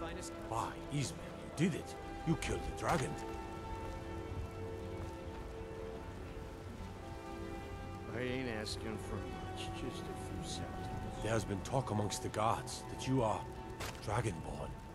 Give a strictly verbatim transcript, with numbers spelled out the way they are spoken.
finest cuts. Why, Ismail, you did it. You killed the dragon. I ain't asking for much, just a few centimeters. There has been talk amongst the guards that you are Dragonborn.